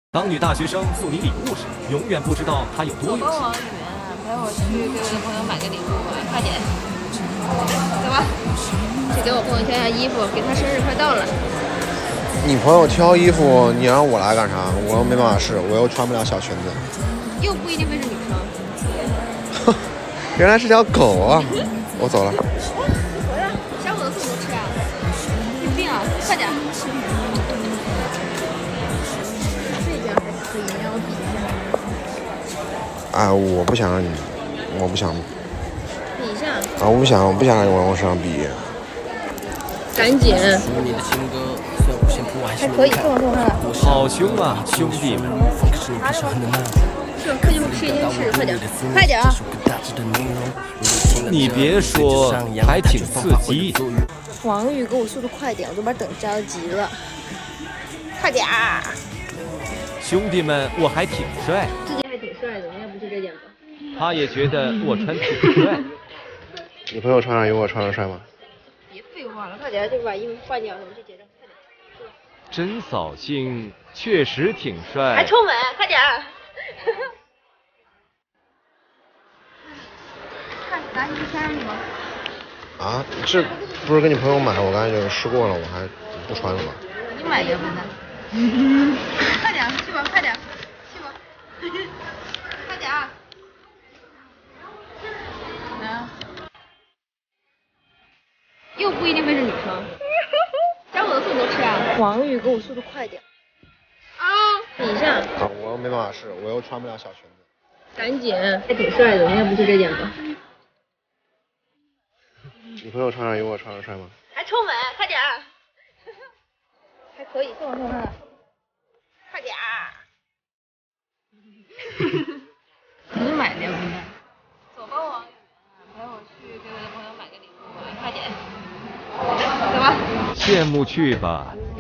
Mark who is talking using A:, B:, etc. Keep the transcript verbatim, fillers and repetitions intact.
A: 当女大学生送你礼物时，永远不知道她有多有心。
B: 帮王语言陪我去给我的朋友买个礼物吧，快点，走吧，去给我朋友挑下衣服，给他生日快到了。
C: 你朋友挑衣服，你让我来干啥？我又没办法试，我又穿不了小裙子。
B: 又不一定会是女生。
C: 哼，原来是条狗啊！我走了。
B: 回来，想我的送你吃啊？有病啊！快点。
C: 哎，我不想让你，我不想。
B: 比一下。
C: 啊，我不想，我不想让你往我身上比。
B: 赶紧。还可以，送送他。
A: 好凶啊，兄弟们！
B: 是，快去试一件事，快点，快点啊！
A: 你别说，还挺刺激。
B: 王宇，给我速度快点，我这边等着急了。快点儿！
A: 兄弟们，我还挺帅。
B: 这件还挺帅的，要不就这件吧。
A: 他也觉得我穿挺帅。
C: 你朋友穿上有我穿上帅吗？
B: 别废话了，快点就把衣服换掉，我们去结账，快点。
A: 真扫兴，确实挺帅。
B: 还冲门，快点！看，拿你穿上去吗？
C: 啊，这不是跟你朋友买，我刚才就试过了，我还不穿了吗？
B: 你买呀，笨蛋！快点去吧，快点去吧，快点！来啊！又不一定会是女生。加我的速度吃啊！王宇，给我速度快点。啊！比一下。
C: 啊，我又没办法试，我又穿不了小裙子。
B: 赶紧，还挺帅的，要不就这件吧。
C: 你朋友穿上有我穿上帅吗？
B: 还冲门，快点！还可以，送送他。快点！你买的呀，笨蛋。走吧，王宇，陪我去给我的朋友买个礼物吧，快点。走吧。
A: 羡慕去吧。